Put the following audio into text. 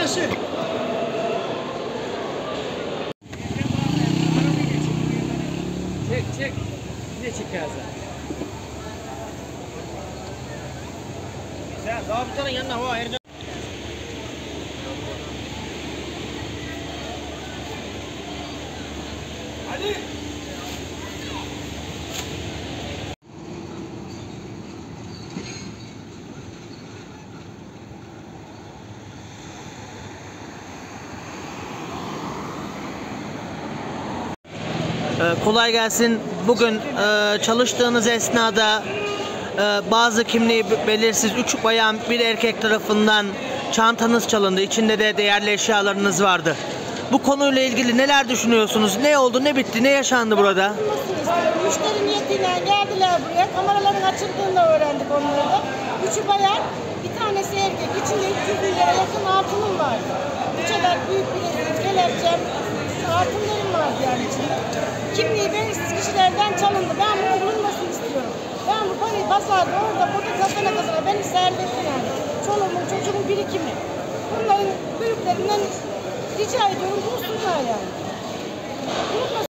Yansın. Çek. Bir de çek yazı. Sen zabıtanın yanına o Ercan. Hadi. Kolay gelsin. Bugün çalıştığınız esnada bazı kimliği belirsiz 3 bayan bir erkek tarafından çantanız çalındı. İçinde de değerli eşyalarınız vardı. Bu konuyla ilgili neler düşünüyorsunuz? Ne oldu, ne bitti, ne yaşandı burada? Müşteri niyetiyle geldiler buraya. Kameraların açıldığında öğrendik onları da. 3'ü bayan, bir tanesi erkek. İçinde 300 bin lira yakın altınım vardı. 3 adet büyük bilezik, kelepçem, altınlarım vardı yani içinde. Kimliği belirsiz kişilerden çalındı. Ben bunu bulunmasını istiyorum. Ben bu parayı pazarda burada kazana benim servetim yani. Çoluğumun çocuğumun birikimi. Bunların büyüklerinden rica ediyorum bulsunlar yani.